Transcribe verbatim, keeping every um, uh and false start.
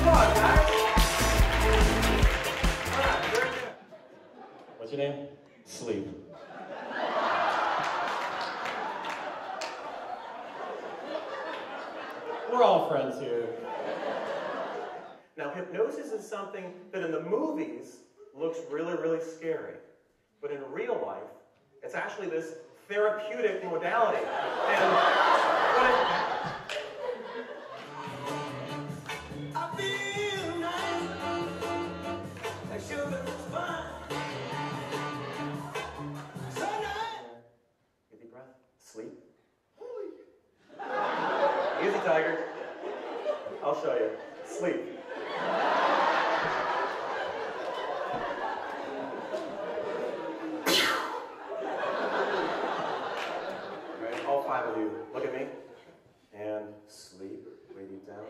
on, guys. Come on, very good. What's your name? Sleep. We're all friends here. Now, hypnosis is something that in the movies looks really, really scary. But in real life, it's actually this therapeutic modality. And when it, I feel nice, like sugar is fine. So nice. Get a deep breath. Sleep. Easy, Tiger. I'll show you. Sleep. Right, all five of you, look at me. And sleep. Way deep down.